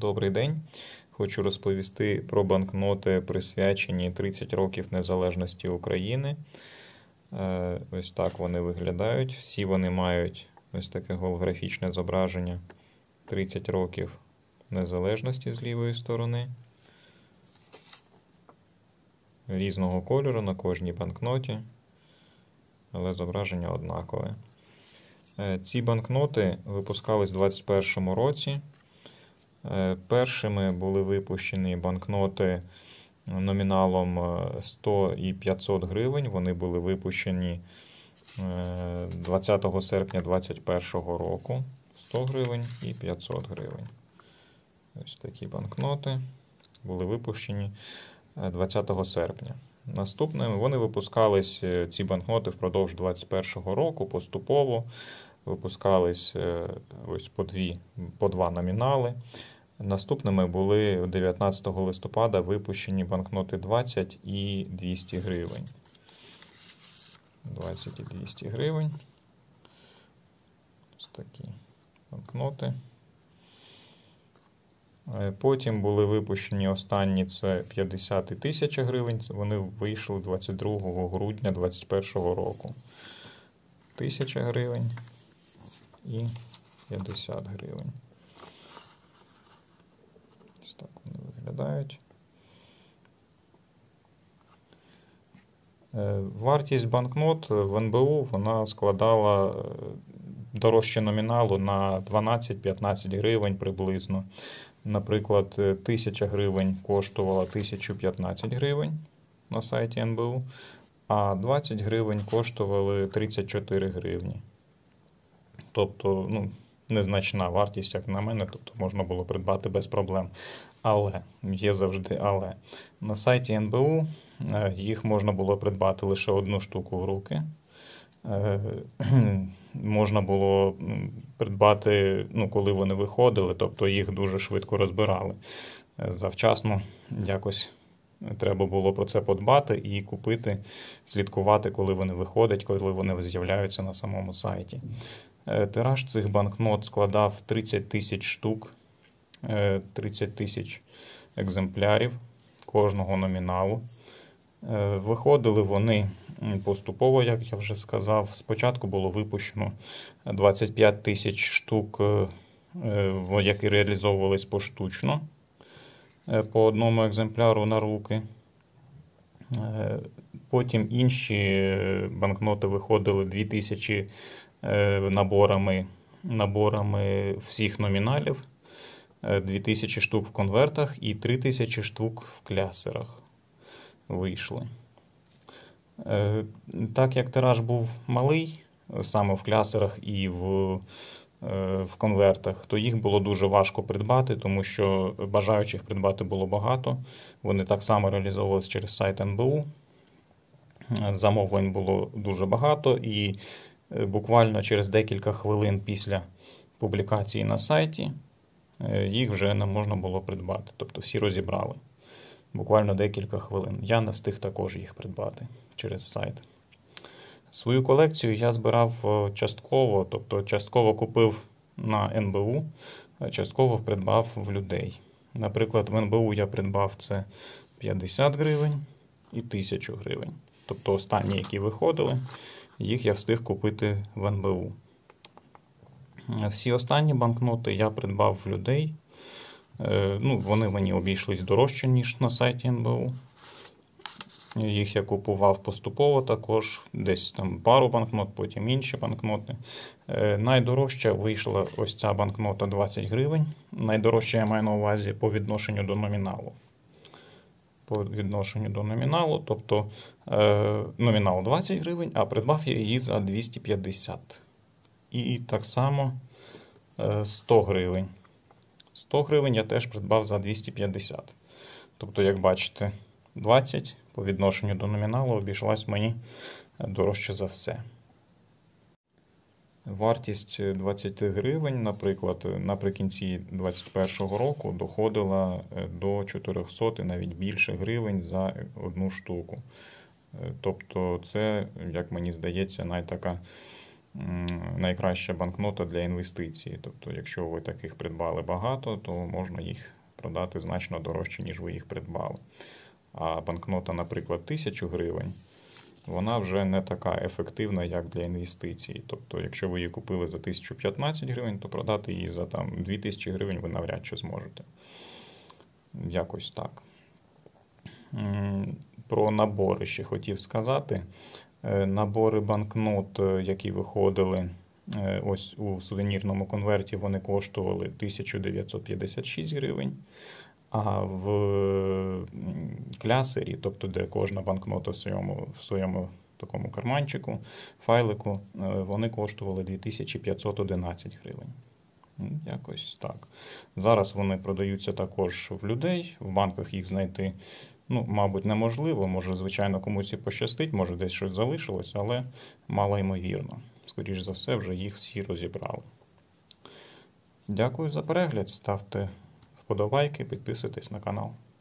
Добрий день. Хочу розповісти про банкноти, присвячені 30 років незалежності України. Ось так вони виглядають. Всі вони мають ось таке голографічне зображення 30 років незалежності з лівої сторони. Різного кольору на кожній банкноті, але зображення однакове. Ці банкноти випускались у 2021 році. Першими були випущені банкноти номіналом 100 і 500 гривень. Вони були випущені 20 серпня 2021 року. 100 гривень і 500 гривень. Ось такі банкноти були випущені 20 серпня. Наступними вони випускались, ці банкноти, впродовж 2021 року поступово. Випускались ось по два номінали. Наступними були 19 листопада випущені банкноти 20 і 200 гривень. 20 і 200 гривень. Ось такі банкноти. Потім були випущені останні, це 50 і 1000 гривень. Вони вийшли 22 грудня 2021 року. 1000 гривень і 50 гривень. Ось так вони виглядають. Вартість банкнот в НБУ вона складала дорожче номіналу на 12-15 гривень приблизно. Наприклад, 1000 гривень коштувала 1015 гривень на сайті НБУ, а 20 гривень коштували 34 гривні. Тобто, незначна вартість, як на мене, тобто можна було придбати без проблем. Але, є завжди але. На сайті НБУ їх можна було придбати лише одну штуку в руки. Можна було придбати, коли вони виходили, тобто їх дуже швидко розбирали. Завчасно якось треба було про це подбати і купити, слідкувати, коли вони виходять, коли вони з'являються на самому сайті. Тираж цих банкнот складав 30 тисяч штук, 30 тисяч екземплярів кожного номіналу. Виходили вони поступово, як я вже сказав. Спочатку було випущено 25 тисяч штук, які реалізовувались поштучно, по одному екземпляру на руки. Потім інші банкноти виходили 2000 наборами всіх номіналів, 2000 штук в конвертах і 3000 штук в клясерах вийшли. Так як тираж був малий, саме в клясерах і в конвертах, то їх було дуже важко придбати, тому що бажаючих придбати було багато. Вони так само реалізовувалися через сайт НБУ. Замовлень було дуже багато, і буквально через декілька хвилин після публікації на сайті їх вже не можна було придбати. Тобто всі розібрали. Буквально декілька хвилин. Я не встиг також їх придбати через сайт. Свою колекцію я збирав частково, тобто частково купив на НБУ, а частково придбав в людей. Наприклад, в НБУ я придбав це 50 гривень і 1000 гривень. Тобто останні, які виходили, їх я встиг купити в НБУ. Всі останні банкноти я придбав в людей. Вони мені обійшлись дорожче, ніж на сайті НБУ. Їх я купував поступово також, десь там пару банкнот, потім інші банкноти. Найдорожча вийшла ось ця банкнота 20 гривень. Найдорожча я маю на увазі по відношенню до номіналу. По відношенню до номіналу, тобто номінал 20 гривень, а придбав я її за 250. І так само 100 гривень. 100 гривень я теж придбав за 250. Тобто, як бачите, 20 по відношенню до номіналу обійшлась мені дорожче за все. Вартість 20 гривень, наприклад, наприкінці 2021 року доходила до 400 і навіть більше гривень за одну штуку. Тобто це, як мені здається, найтака найкраща банкнота для інвестиції. Тобто, якщо ви таких придбали багато, то можна їх продати значно дорожче, ніж ви їх придбали. А банкнота, наприклад, 1000 гривень, вона вже не така ефективна, як для інвестицій. Тобто, якщо ви її купили за 1015 гривень, то продати її за 2000 гривень ви навряд чи зможете. Якось так. Про набори ще хотів сказати. Набори банкнот, які виходили ось у сувенірному конверті, вони коштували 1956 гривень. А в клясері, тобто де кожна банкнота в своєму такому карманчику, файлику, вони коштували 2511 гривень. Якось так. Зараз вони продаються також в людей, в банках їх знайти, мабуть, неможливо. Може, звичайно, комусь і пощастить, може десь щось залишилось, але мало ймовірно. Скоріш за все, вже їх всі розібрали. Дякую за перегляд, ставте вподобайки, підписуйтесь на канал.